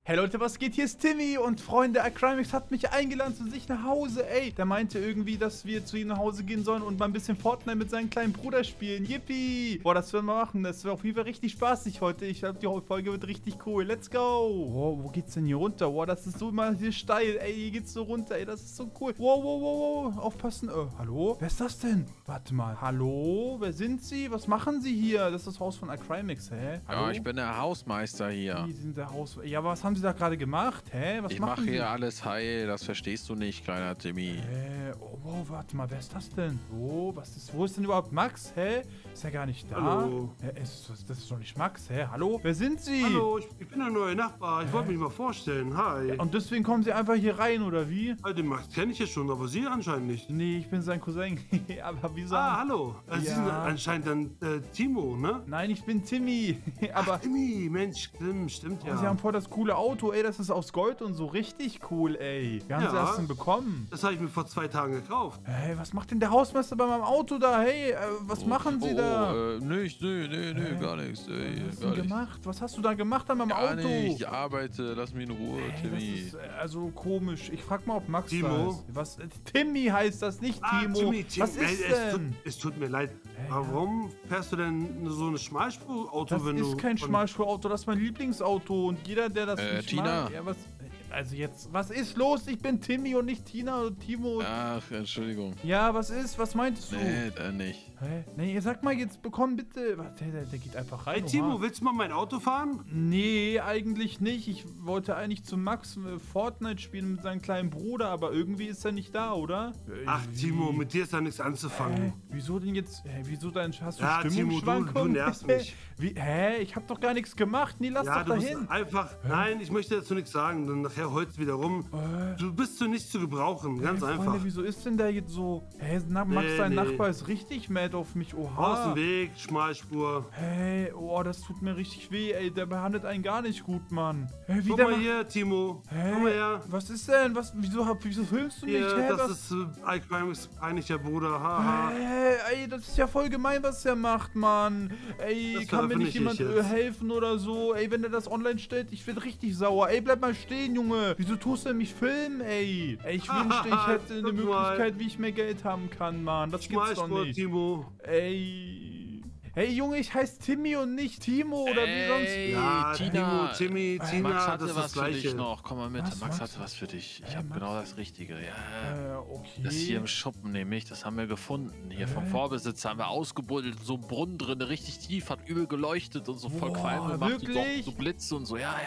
Hey Leute, was geht? Hier ist Timmy und Freunde, Acrimix hat mich eingeladen zu sich nach Hause, ey. Der meinte irgendwie, dass wir zu ihm nach Hause gehen sollen und mal ein bisschen Fortnite mit seinem kleinen Bruder spielen. Yippie! Boah, das werden wir machen. Das wird auf jeden Fall richtig spaßig heute. Ich glaube, die Folge wird richtig cool. Let's go! Wow, wo geht's denn hier runter? Wow, das ist so mal hier steil. Ey, hier geht's so runter. Ey, das ist so cool. Wow, wow, wow, wow. Aufpassen. Hallo? Wer ist das denn? Warte mal. Hallo? Wer sind Sie? Was machen Sie hier? Das ist das Haus von Acrimix, hä? Hallo? Ja, ich bin der Hausmeister hier. Sie sind der Haus... Ja, was haben Sie da gerade gemacht? Hä? Was Ich machen mache Sie? hier alles heil, das verstehst du nicht, kleiner Timmy. Oh, wow, warte mal, wer ist das denn? Wo ist denn überhaupt Max? Hä? Ist er gar nicht da? Hallo. Das ist doch nicht Max, hä? Hallo? Wer sind Sie? Hallo, ich bin der neue Nachbar. Ich wollte mich mal vorstellen. Hi. Und deswegen kommen Sie einfach hier rein, oder wie? Den Max kenne ich ja schon, aber Sie anscheinend nicht. Nee, ich bin sein Cousin. Aber wieso? Hallo. Sie Ja. sind anscheinend dann Timo, ne? Nein, ich bin Timmy. Aber Timmy, Mensch, stimmt ja. Sie haben voll das coole Auto, ey. Das ist aus Gold und so richtig cool, ey. Wie haben Sie Ja. das denn bekommen? Das habe ich mir vor 2 Tagen gekauft. Hey, was macht denn der Hausmeister bei meinem Auto da? Hey, was machen Sie da? Nix, nö, gar nichts. Was hast Gar du gemacht? Was hast du da gemacht an meinem Gar Auto? nicht, ich arbeite, lass mich in Ruhe, Ey, das Timmy. ist also komisch. Ich frag mal, ob Max Timo? da ist. Was? Timmy heißt das, nicht Timo. Timmy. Was ist denn? Es tut mir leid. Warum fährst du denn so ein Schmalspurauto, Das wenn du... ist kein von- Schmalspurauto, das ist mein Lieblingsauto. Und jeder, der das nicht Tina. mag... Ja, was... Also jetzt, was ist los? Ich bin Timmy und nicht Tina oder Timo. Ach, Entschuldigung. Ja, was ist? Was meintest du? Nee, nicht. Hä? Nee, sag mal jetzt, bekomm bitte... Was, der geht einfach rein. Hey Timo, oha. willst du mal mein Auto fahren? Nee, eigentlich nicht. Ich wollte eigentlich zu Max Fortnite spielen mit seinem kleinen Bruder, aber irgendwie ist er nicht da, oder? Ach Timo, mit dir ist da nichts anzufangen. Wieso denn jetzt? Wieso denn? Hast du Ja, Timo, Stimmungsschwankungen? du nervst mich. Ich hab doch gar nichts gemacht. Nee, lass Ja, doch du bist dahin. einfach... Nein, ich möchte dazu nichts sagen, dann nachher heulst du wieder rum. Du bist so nicht zu gebrauchen, ganz einfach. Freunde, wieso ist denn der jetzt so? Max, Nee, sein nee. Nachbar ist richtig mad auf mich. Aus Oha. dem Weg, Schmalspur. Hey, oh, das tut mir richtig weh, ey. Der behandelt einen gar nicht gut, Mann. Hey, Guck mal hier, Timo. Guck mal her. Was ist denn? Wieso filmst du nicht? Hier, Hä, das ist Acrimix eigentlicher Bruder. Haha. Ey, das ist ja voll gemein, was er macht, Mann. Ey, Das kann mir nicht jemand veröffentliche ich jetzt. helfen oder so? Ey, wenn er das online stellt, ich werde richtig sauer. Ey, bleib mal stehen, Junge. Wieso tust du mich filmen, ey? Ey, ich wünschte, ich hätte eine Guck mal. Möglichkeit, wie ich mehr Geld haben kann, Mann. Das gibt's doch Schmalspur, nicht. Timo. Ey. Hey, Junge, ich heiße Timmy und nicht Timo oder wie sonst. Ey, Ja, Tina. Timmy, Max Tina, hatte das ist was das für dich Gleiche. noch. Komm mal mit. Was, Max Max? hatte was für dich. Ich Ey, habe Max. genau das Richtige. Ja. Okay. Das hier im Schuppen nämlich, das haben wir gefunden. Hier vom Vorbesitzer haben wir ausgebuddelt. So ein Brunnen drin, richtig tief, hat übel geleuchtet und so voll Boah, Qualm gemacht. wirklich? So Blitze und so. Ja.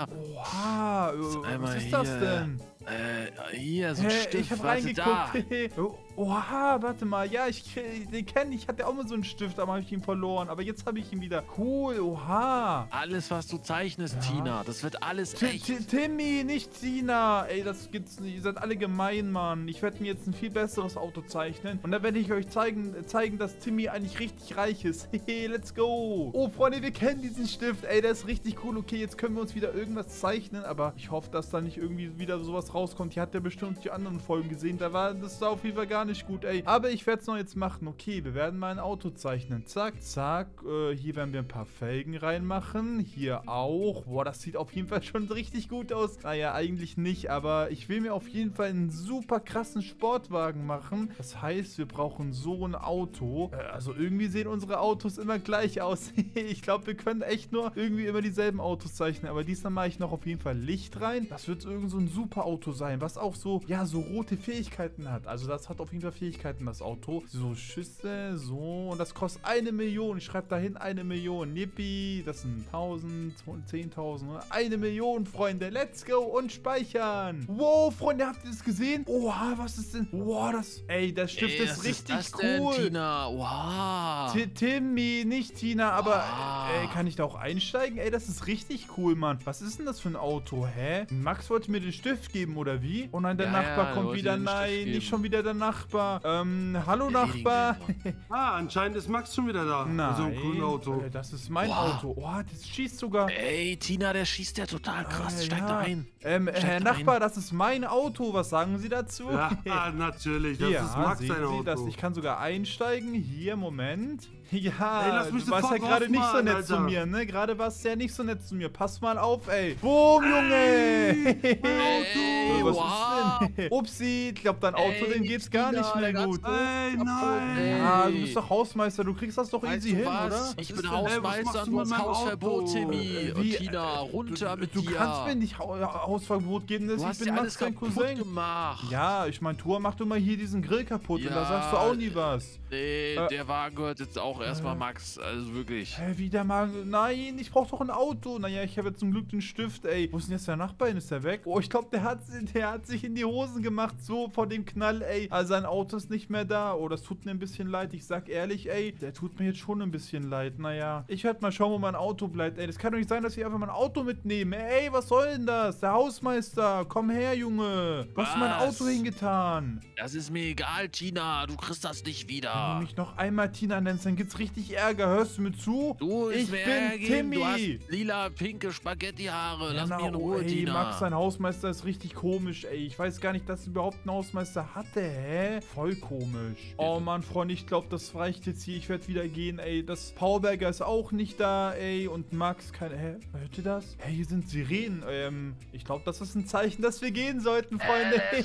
Oha, was einmal ist das hier. denn? Hier, so ein Stift. ich hab warte, da. reingeguckt. Oha, warte mal. Ja, den kenne ich. Hatte auch mal so einen Stift, aber habe ich ihn verloren. Aber jetzt habe ich ihn wieder. Cool, oha. Alles, was du zeichnest, Tina, das wird alles echt. Timmy, nicht Tina. Ey, das gibt's nicht. Ihr seid alle gemein, Mann. Ich werde mir jetzt ein viel besseres Auto zeichnen. Und dann werde ich euch zeigen, dass Timmy eigentlich richtig reich ist. Hehe, let's go. Oh, Freunde, wir kennen diesen Stift. Ey, der ist richtig cool. Okay, jetzt können wir uns wieder irgendwas zeichnen. Aber ich hoffe, dass da nicht irgendwie wieder sowas rauskommt. Hier hat der bestimmt die anderen Folgen gesehen. Das sah auf jeden Fall gar nicht gut, ey. Aber ich werde es noch jetzt machen. Okay, wir werden mal ein Auto zeichnen. Zack, zack. Hier werden wir ein paar Felgen reinmachen. Hier auch. Boah, das sieht auf jeden Fall schon richtig gut aus. Naja, eigentlich nicht, aber ich will mir auf jeden Fall einen super krassen Sportwagen machen. Das heißt, wir brauchen so ein Auto. Also irgendwie sehen unsere Autos immer gleich aus. Ich glaube, wir können echt nur irgendwie immer dieselben Autos zeichnen. Aber diesmal mache ich noch auf jeden Fall Licht rein. Das wird irgend so ein super Auto sein, was auch so, ja, so rote Fähigkeiten hat. Also das hat auf jeden Fall Fähigkeiten, das Auto. So Schüsse, so. Und das kostet 1 Million. Ich schreibe dahin 1 Million. Yippie. Das sind 1000, 10.000. 1 Million, Freunde. Let's go und speichern. Wow, Freunde, habt ihr das gesehen? Oha, was ist denn? Wow, der Stift Ey, ist was richtig das denn, cool. Tina? Wow. Timmy, nicht Tina, aber Ah. kann ich da auch einsteigen? Ey, das ist richtig cool, Mann. Was ist denn das für ein Auto, hä? Max wollte mir den Stift geben geben, oder wie? Oh nein, der Ja, Nachbar ja, kommt wollte wieder. den Stift Nein, geben. nicht schon wieder der Nachbar. Hallo Erledigen Nachbar. wir Anscheinend ist Max schon wieder da. Nein, Mit so einem coolen Auto. Das ist mein Boah. Auto. Oh, das schießt sogar. Ey, Tina, der schießt ja total krass. Steig da ein. Herr da Nachbar, das ist mein Auto. Was sagen Sie dazu? Ja, natürlich. Das ist Max sehen sein Sie Auto. das? Ich kann sogar einsteigen. Hier, Moment. Ja, Ey, lass mich du warst ja sofort gerade nicht so rausmachen, nett zu Alter. mir, ne? Gerade warst du ja nicht so nett zu mir. Pass mal auf, ey. Boom, Junge. Ey, Was wow. ist denn? Upsi, ich glaube, dein Auto, dem geht's gar Tina, nicht mehr der gut. Ey, nein. Ja, du bist doch Hausmeister. Du kriegst das doch Weißt easy du hin, was? oder? Ich Was bin ist denn? was Hausmeister machst und du du mit hast meinem Hausverbot, Auto? Timmy. Und Wie, Tina, runter mit dir. Du kannst mir nicht Hausverbot geben, Du ich hast bin ja Max, alles dein kaputt Cousin. gemacht. Ja, ich mein, Tua macht immer hier diesen Grill kaputt und da Ja, sagst du auch nie was. Nee, der Wagen gehört jetzt auch erstmal Max. Also wirklich. Hä, wie der Magen? Nein, ich brauch doch ein Auto. Naja, ich habe jetzt zum Glück den Stift, ey. Wo ist denn jetzt der Nachbar? Ist der weg? Oh, ich glaube, der hat sich in die Hosen gemacht, so vor dem Knall, ey. Also sein Auto ist nicht mehr da. Oh, das tut mir ein bisschen leid. Ich sag ehrlich, ey, der tut mir jetzt schon ein bisschen leid. Naja, ich werde mal schauen, wo mein Auto bleibt, ey. Das kann doch nicht sein, dass ich einfach mein Auto mitnehme. Ey, was soll denn das? Der Hausmeister, komm her, Junge. Wo hast du mein Was? Auto hingetan? Das ist mir egal, Tina. Du kriegst das nicht Wenn wieder. du mich noch einmal Tina nennst, dann gibt's richtig Ärger. Hörst du mir zu? Du, ich ist mir bin Ärger geben. Du hast Timmy. lila, pinke Spaghetti-Haare. Lass mich in Oh, Ruhe, ey, Tina. Max, sein Hausmeister ist richtig komisch, ey. Ich weiß gar nicht, dass er überhaupt einen Hausmeister hatte, hä? Voll komisch. Oh Mann, Freunde, ich glaube, das reicht jetzt hier. Ich werde wieder gehen, ey. Das Powerberger ist auch nicht da, ey. Und Max, hä? Hört ihr das? Hey, hier sind Sirenen. Ich glaube, das ist ein Zeichen, dass wir gehen sollten, Freunde. Hä?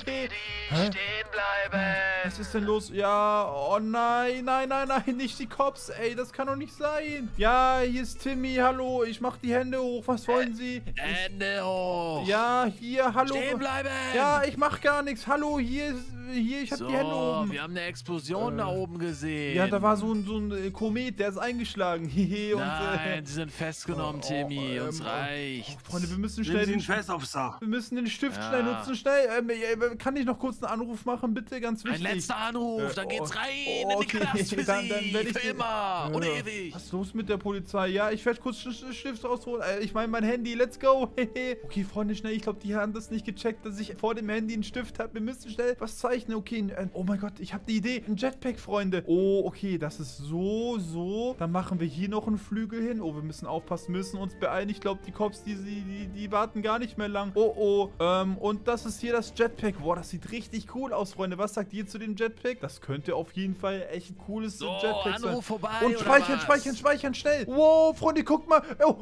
Stehen bleiben. Was ist denn los? Ja, oh nein, nein, nein, nein, nicht die Cops, ey, das kann doch nicht sein. Ja, hier ist Timmy, hallo, ich mach die Hände hoch, was wollen Sie? Hände hoch. Ja, hier, hallo. Stehen bleiben. Ja, ich mach gar nichts, hallo, hier, ich hab so, die Hände oben. wir haben eine Explosion da oben gesehen. Ja, da war so ein Komet, der ist eingeschlagen. Hehe, Nein, sie sind festgenommen, Timmy. Uns reicht. Freunde, wir müssen Nehmen schnell Sie ihn den fest, Officer. Wir müssen den Stift Ja. schnell nutzen, schnell. Kann ich noch kurz einen Anruf machen, bitte? Ganz Ein wichtig. letzter Anruf, dann geht's rein in die okay, Knast für dann Sie. werd ich Für immer und Ja. ewig. Was ist los mit der Polizei? Ja, ich werde kurz Stift rausholen. Ich meine, mein Handy, let's go. Okay, Freunde, schnell. Ich glaube, die haben das nicht gecheckt, dass ich vor dem Handy einen Stift habe. Wir müssen schnell was zeichnen. Okay, oh mein Gott, ich habe die Idee. Ein Jetpack, Freunde. Oh, okay, das ist so. Dann machen wir hier noch einen Flügel hin. Oh, wir müssen aufpassen, müssen uns beeilen. Ich glaube, die Cops, die warten gar nicht mehr lang. Oh. Und das ist hier das Jetpack. Boah, das sieht richtig cool aus, Freunde. Was sagt ihr zu dem Jetpack? Das könnte auf jeden Fall echt ein cooles So, Jetpack sein. Anruf vorbei. Und oder speichern, schnell. Wow, Freunde, guckt mal. Oh,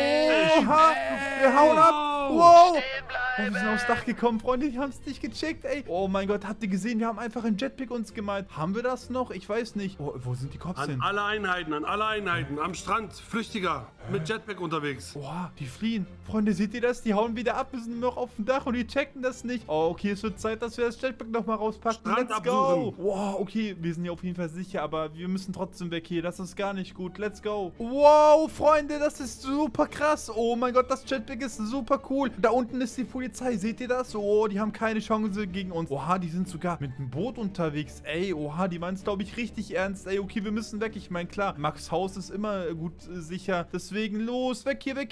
Ey, wir hauen ab. Wow. Oh, wir sind aufs Dach gekommen, Freunde, die haben es nicht gecheckt, ey. Oh mein Gott, habt ihr gesehen, wir haben einfach ein Jetpack uns gemalt. Haben wir das noch? Ich weiß nicht. Oh, wo sind die Cops hin? An alle Einheiten. Am Strand, Flüchtiger, mit Jetpack unterwegs. Boah, die fliehen. Freunde, seht ihr das? Die hauen wieder ab, wir sind nur noch auf dem Dach und die checken das nicht. Oh, okay, es wird Zeit, dass wir das Jetpack nochmal rauspacken. Strand Let's go. absuchen. Wow, okay, wir sind ja auf jeden Fall sicher, aber wir müssen trotzdem weg hier. Das ist gar nicht gut. Let's go. Wow, Freunde, das ist super krass. Oh mein Gott, das Jetpack ist super cool. Da unten ist die Polizei. Seht ihr das? Oh, die haben keine Chance gegen uns. Oha, die sind sogar mit einem Boot unterwegs. Ey, oha, die meinen es, glaube ich, richtig ernst. Ey, okay, wir müssen weg. Ich meine, klar, Max Haus ist immer gut sicher. Deswegen los, weg hier.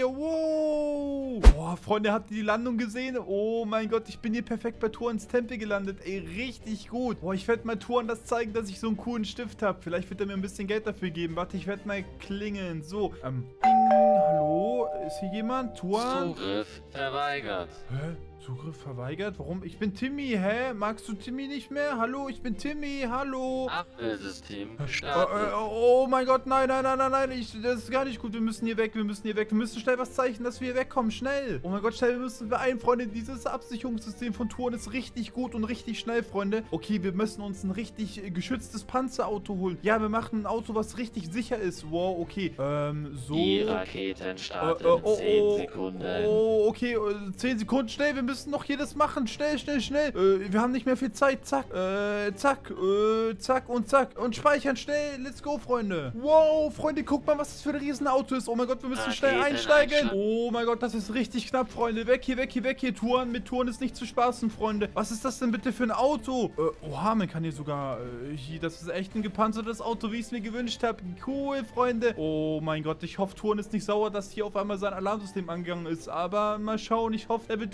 Wow. Boah, Freunde, habt ihr die Landung gesehen? Oh mein Gott, ich bin hier perfekt bei Tour ins Tempel gelandet. Ey, richtig gut. Boah, ich werde mal Touren das zeigen, dass ich so einen coolen Stift habe. Vielleicht wird er mir ein bisschen Geld dafür geben. Warte, ich werde mal klingeln. So, ding, hallo? Ist hier jemand? Touren? Zugriff verweigert. Hä? Zugriff verweigert? Warum? Ich bin Timmy, hä? Magst du Timmy nicht mehr? Hallo, ich bin Timmy, hallo. Abwehrsystem Oh, gestartet. oh mein Gott, nein. Das ist gar nicht gut. Wir müssen hier weg. Wir müssen schnell was zeichnen, dass wir hier wegkommen. Schnell. Oh mein Gott, schnell. Wir müssen beeilen, Freunde. Dieses Absicherungssystem von Touren ist richtig gut und richtig schnell, Freunde. Okay, wir müssen uns ein richtig geschütztes Panzerauto holen. Ja, wir machen ein Auto, was richtig sicher ist. Wow, okay. So. Die Raketen starten in 10 Sekunden. Oh, okay. 10 Sekunden. Schnell. Wir müssen noch hier das machen. Schnell. Wir haben nicht mehr viel Zeit. Zack. Zack und zack. Und speichern. Schnell. Let's go, Freunde. Wow, Freunde, guck mal, was das für ein Riesenauto ist. Oh mein Gott, wir müssen schnell einsteigen. Oh mein Gott, das ist richtig knapp, Freunde. Weg hier. Touren. Mit Touren ist nicht zu spaßen, Freunde. Was ist das denn bitte für ein Auto? Oha, man kann hier sogar... hier, das ist echt ein gepanzertes Auto, wie ich es mir gewünscht habe. Cool, Freunde. Oh mein Gott, ich hoffe, Touren ist nicht sauer, dass hier auf einmal sein Alarmsystem angegangen ist. Aber mal schauen, ich hoffe, er wird gut auf mich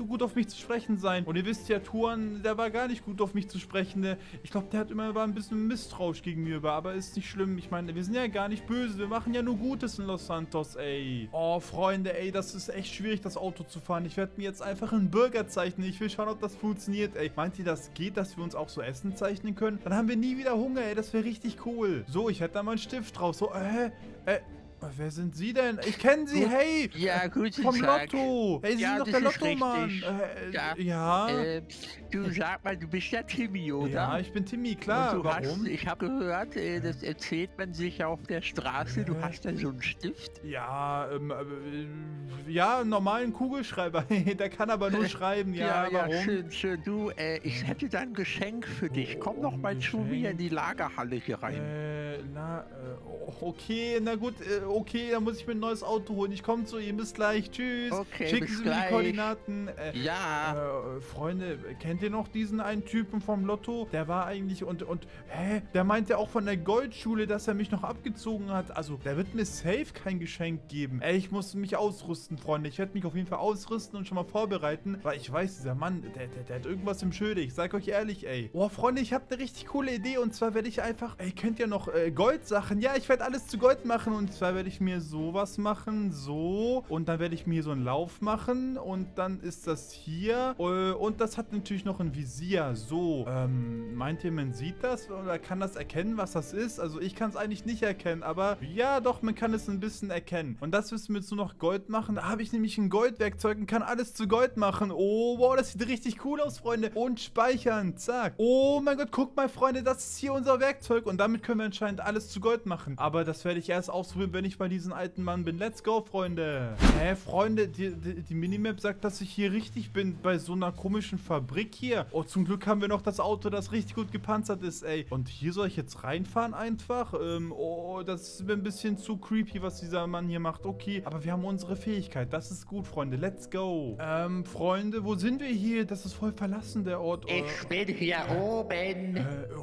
mich zu sprechen sein. Und ihr wisst ja, Tuan, der war gar nicht gut auf mich zu sprechen. Ich glaube, war ein bisschen misstrauisch gegenüber, aber ist nicht schlimm. Ich meine, wir sind ja gar nicht böse. Wir machen ja nur Gutes in Los Santos, ey. Oh, Freunde, ey, das ist echt schwierig, das Auto zu fahren. Ich werde mir jetzt einfach einen Burger zeichnen. Ich will schauen, ob das funktioniert, ey. Meint ihr, das geht, dass wir uns auch so Essen zeichnen können? Dann haben wir nie wieder Hunger, ey. Das wäre richtig cool. So, ich hätte da mal einen Stift drauf. So, wer sind Sie denn? Ich kenne Sie, hey! Ja, guten Vom Tag. Lotto! Hey, Sie Ja, sind doch das der ist Lottomann! richtig. Ja? Du sag mal, du bist ja Timmy, oder? Ja, ich bin Timmy, klar. Und du Warum? ich habe gehört, das erzählt man sich auf der Straße, du hast da so einen Stift. Ja, ja, einen normalen Kugelschreiber. Der kann aber nur schreiben, ja, warum? schön, schön. Du, ich hätte da ein Geschenk für dich. Komm noch mal zu mir in die Lagerhalle hier rein. Okay, na gut, okay, dann muss ich mir ein neues Auto holen. Ich komme zu ihm, bis gleich, tschüss. Okay, Schicken bis Sie mir die gleich. Koordinaten. Ja. Freunde, kennt ihr noch diesen einen Typen vom Lotto? Der war eigentlich der meinte auch von der Goldschule, dass er mich noch abgezogen hat. Also, der wird mir safe kein Geschenk geben. Ey, ich muss mich ausrüsten, Freunde. Ich werde mich auf jeden Fall ausrüsten und schon mal vorbereiten, weil ich weiß, dieser Mann, der hat irgendwas im Schilde. Ich sag euch ehrlich, ey. Oh, Freunde, ich habe eine richtig coole Idee und zwar werde ich einfach, kennt ihr noch Goldsachen? Ja, ich werde alles zu Gold machen und zwar werde ich mir sowas machen, so und dann werde ich mir so einen Lauf machen und dann ist das hier und das hat natürlich noch ein Visier, so. Meint ihr, man sieht das oder kann das erkennen, was das ist? Also ich kann es eigentlich nicht erkennen, aber ja, doch, man kann es ein bisschen erkennen. Und das müssen wir jetzt nur noch Gold machen. Da habe ich nämlich ein Goldwerkzeug und kann alles zu Gold machen. Oh, wow, das sieht richtig cool aus, Freunde. Und speichern, zack. Oh mein Gott, guckt mal, Freunde, das ist hier unser Werkzeug und damit können wir anscheinend alles zu Gold machen. Aber das werde ich erst ausprobieren, wenn ich bei diesem alten Mann bin. Let's go, Freunde. Freunde, die Minimap sagt, dass ich hier richtig bin, bei so einer komischen Fabrik hier. Oh, zum Glück haben wir noch das Auto, das richtig gut gepanzert ist, ey. Und hier soll ich jetzt reinfahren einfach? Oh, das ist mir ein bisschen zu creepy, was dieser Mann hier macht. Okay, aber wir haben unsere Fähigkeit. Das ist gut, Freunde. Let's go. Freunde, wo sind wir hier? Das ist voll verlassen, der Ort. Ich bin hier oben.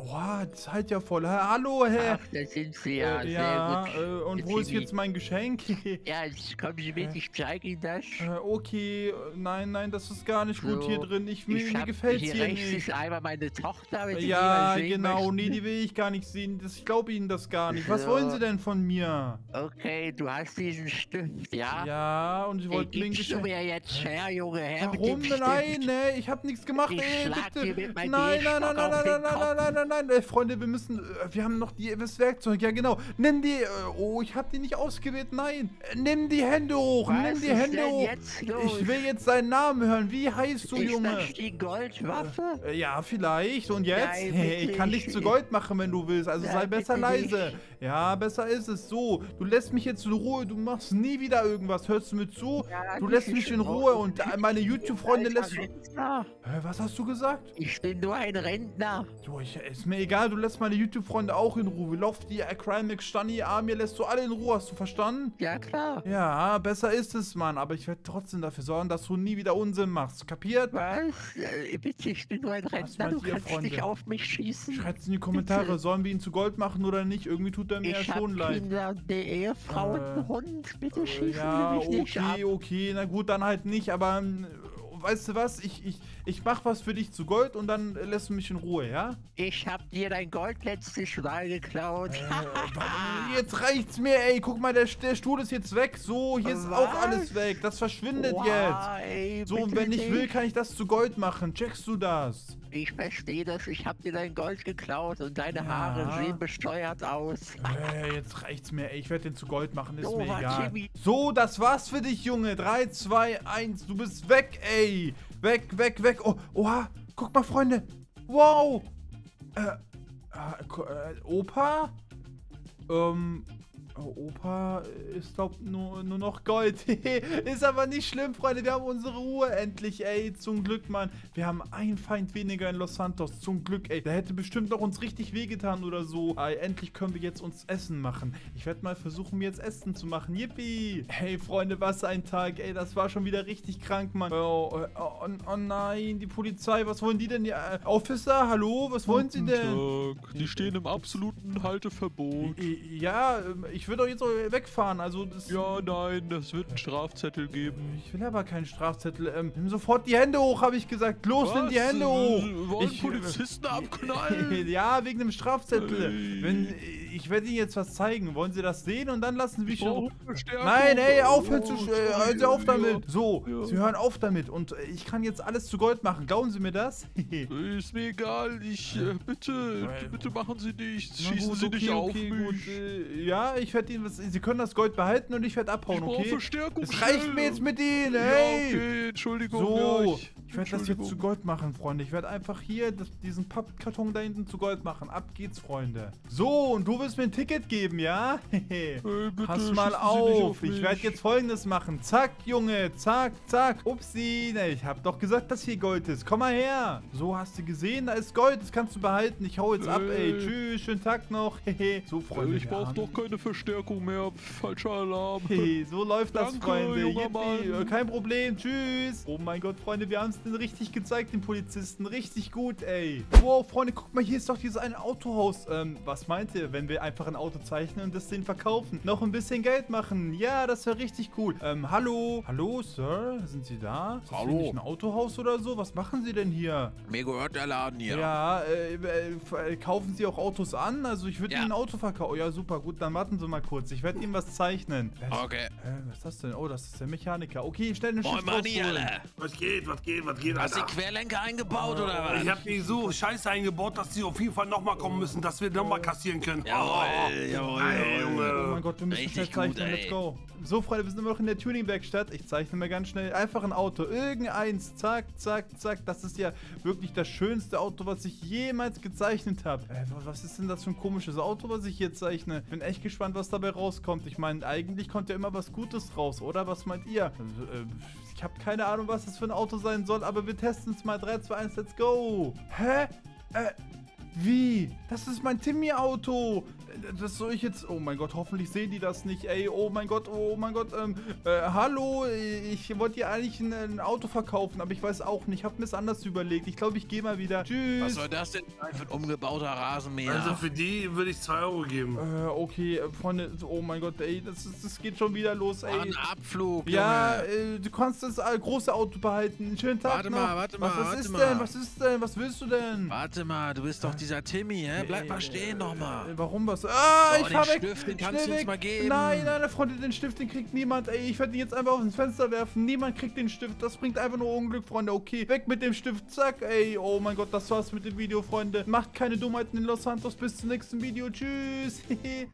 Zeit ja voll. Hallo, Herr. Ach, da sind Sie ja. Ja, Sehr gut. und wo ist jetzt mein Geschenk? Ja, jetzt kommen Sie mit, ich zeige Ihnen das. Okay, nein, das ist gar nicht gut hier drin. Mir gefällt es hier rechts nicht. ist einmal meine Tochter, wenn Sie die Ja, mal sehen genau. möchten. Nee, die will ich gar nicht sehen. Ich glaube Ihnen das gar nicht. Was So. wollen Sie denn von mir? Okay, du hast diesen Stift, ja? Ja, und Sie wollten mir ein Gibst du Geschenk. mir jetzt her, Junge, her mit Warum? dem Stift. Nein, ne, ich habe nichts gemacht. Ich schlag Bitte. dir mit meinem Nein, Gehstock auf den Kopf. nein. Freunde, wir haben noch das Werkzeug. Ja, genau. Nimm die. Ich habe die nicht ausgewählt. Nein. Nimm die Hände hoch. Was Nimm die ist Hände denn hoch. jetzt los? Ich will jetzt deinen Namen hören. Wie heißt du, Ist Junge? das die Goldwaffe? Ja, vielleicht. Und jetzt? Nein, Hey, ich kann bitte, dich zu Gold machen, wenn du willst. Also Nein, sei besser bitte leise. nicht. Ja, besser ist es. So, du lässt mich jetzt in Ruhe. Du machst nie wieder irgendwas. Hörst du mir zu? Ja, Du das lässt ist mich in in Ruhe. Ordnung. Und meine YouTube-Freunde lässt du... Rentner. Was hast du gesagt? Ich bin nur ein Rentner. Du, ist mir egal. Du lässt meine YouTube-Freunde auch in Ruhe. Lofty, Crymix, Stani, Amir lässt du alle in Ruhe. Hast du verstanden? Ja, klar. Ja, besser ist es, Mann. Aber ich werde trotzdem dafür sorgen, dass du nie wieder Unsinn machst. Kapiert? Was? Bitte, ich bin nur ein Rentner. meint Du ihr, kannst Freunde? nicht auf mich schießen. Schreibt's in die Kommentare. Bitte. Sollen wir ihn zu Gold machen oder nicht? Irgendwie tut er mir ja Ich hab schon leid. Kinder, eine Ehefrau und einen Hund. Bitte schießen Ja, Sie mich nicht ab. okay. Na gut, dann halt nicht. Aber weißt du was? Ich mach was für dich zu Gold und dann lässt du mich in Ruhe, ja? Ich hab dir dein Gold letztes Mal geklaut. Jetzt reicht's mir, ey. Guck mal, der Stuhl ist jetzt weg. So, hier ist auch Was? alles weg. Das verschwindet Wow, jetzt. ey, So, und bitte wenn ich nicht. will, kann ich das zu Gold machen. Checkst du das? Ich verstehe das. Ich hab dir dein Gold geklaut und deine Haare sehen besteuert aus. Jetzt reicht's mir, ey. Ich werde den zu Gold machen, ist So, mir war egal. Timmy. So, das war's für dich, Junge. 3, 2, 1. Du bist weg, ey. Weg. Oh, oha. Guck mal, Freunde. Wow. Opa? Opa ist, glaub, nur noch Gold. Ist aber nicht schlimm, Freunde. Wir haben unsere Ruhe endlich, ey. Zum Glück, Mann. Wir haben einen Feind weniger in Los Santos. Zum Glück, ey. Der hätte bestimmt noch uns richtig wehgetan oder so. Endlich können wir jetzt uns Essen machen. Ich werde mal versuchen, mir jetzt Essen zu machen. Yippie. Hey, Freunde, was ein Tag, ey. Das war schon wieder richtig krank, Mann. Oh nein, die Polizei. Was wollen die denn? Officer, hallo? Was wollen Sie denn? Die stehen im absoluten Halteverbot. Ja, ich würde doch jetzt wegfahren. Also, das... Ja, nein, das wird einen Strafzettel geben. Ich will aber keinen Strafzettel. Nimm sofort die Hände hoch, habe ich gesagt. Los, nimm die Hände hoch. Wollen Polizisten abknallen? Ja, wegen einem Strafzettel. Ich werde Ihnen jetzt was zeigen. Wollen Sie das sehen? Und dann lassen Sie mich schon... Nein, ey, hören Sie auf damit. So, Sie hören auf damit. Und ich kann jetzt alles zu Gold machen. Glauben Sie mir das? Ist mir egal. Bitte machen Sie nichts. Na Schießen gut, Sie nicht auf gut. mich. Ja, ich werde Ihnen was... Sie können das Gold behalten und ich werde abhauen, Ich brauche okay? Verstärkung. Es reicht mir jetzt mit Ihnen, Ja, ey. okay, Entschuldigung. So, ja, ich werde das jetzt zu Gold machen, Freunde. Ich werde einfach hier diesen Pappkarton da hinten zu Gold machen. Ab geht's, Freunde. So, und du willst mir ein Ticket geben, ja? bitte, Pass mal schießen Sie nicht auf. Ich mich. werde jetzt Folgendes machen. Zack, Junge. Zack, zack. Upsi. Ne, ich habe doch gesagt, dass hier Gold ist. Komm mal her. So, hast du gesehen? Da ist Gold. Das kannst du behalten. Ich hau jetzt ab, ey. Tschüss. Schönen Tag noch. So, Freunde. Ich brauche doch keine Verstärkung mehr. Falscher Alarm. So läuft das, Danke, Freunde. junger Yippie. Mann. Kein Problem. Tschüss. Oh mein Gott, Freunde, wir haben es denn richtig gezeigt, den Polizisten. Richtig gut, ey. Wow, Freunde, guck mal, hier ist doch dieses eine Autohaus. Was meint ihr, wenn wir einfach ein Auto zeichnen und das denen verkaufen? Noch ein bisschen Geld machen. Ja, das wäre richtig cool. Hallo? Hallo, Sir? Sind Sie da? Ist das Hallo. hier nicht ein Autohaus oder so? Was machen Sie denn hier? Mir gehört der Laden hier. Ja, kaufen Sie auch Autos an? Also ich würde Ja. Ihnen ein Auto verkaufen. Ja, super, gut, dann warten Sie mal kurz. Ich werde Ihnen was zeichnen. Okay. Was ist das denn? Oh, das ist der Mechaniker. Okay, schnell eine Moin, Schiff Manni, rausholen. Alter. Was geht, Hast du Alter? Querlenker eingebaut oder was? Ich hab die so scheiße eingebaut, dass die auf jeden Fall nochmal kommen müssen, dass wir nochmal kassieren können. Jawohl. Ey, Oh Junge. mein Gott, wir müssen Richtig schnell zeichnen. gut, Let's ey. go. So, Freunde, wir sind immer noch in der Tuning-Werkstatt. Ich zeichne mal ganz schnell einfach ein Auto. Irgendeins. Zack, zack, zack. Das ist ja wirklich das schönste Auto, was ich jemals gezeichnet habe. Was ist denn das für ein komisches Auto, was ich hier zeichne? Bin echt gespannt, was dabei rauskommt. Ich meine, eigentlich kommt ja immer was Gutes raus, oder? Was meint ihr? Ich habe keine Ahnung, was das für ein Auto sein soll, aber wir testen es mal. 3, 2, 1, let's go. Hä? Wie? Das ist mein Timmy-Auto. Das soll ich jetzt... Oh mein Gott, hoffentlich sehen die das nicht, ey. Oh mein Gott. Hallo, ich wollte dir eigentlich ein Auto verkaufen, aber ich weiß auch nicht. Ich habe mir es anders überlegt. Ich glaube, ich gehe mal wieder. Tschüss. Was soll das denn sein für ein umgebauter Rasenmäher? Also für die würde ich 2 Euro geben. Okay, Freunde. Oh mein Gott, ey. Das geht schon wieder los, ey. Ein Abflug, Ja, Junge. du kannst das große Auto behalten. Schönen Tag Warte noch. mal, warte mal, Was warte ist mal. denn? Was ist denn? Was willst du denn? Warte mal, du bist doch dieser Timmy, hä? Bleib mal stehen nochmal. Warum was? So, Ich den fahr weg. Stift, den kannst Schnell du uns weg. mal geben. Nein, Freunde, den Stift, den kriegt niemand. Ey, ich werde ihn jetzt einfach aufs Fenster werfen. Niemand kriegt den Stift. Das bringt einfach nur Unglück, Freunde. Okay, weg mit dem Stift. Zack, ey. Oh mein Gott, das war's mit dem Video, Freunde. Macht keine Dummheiten in Los Santos. Bis zum nächsten Video. Tschüss.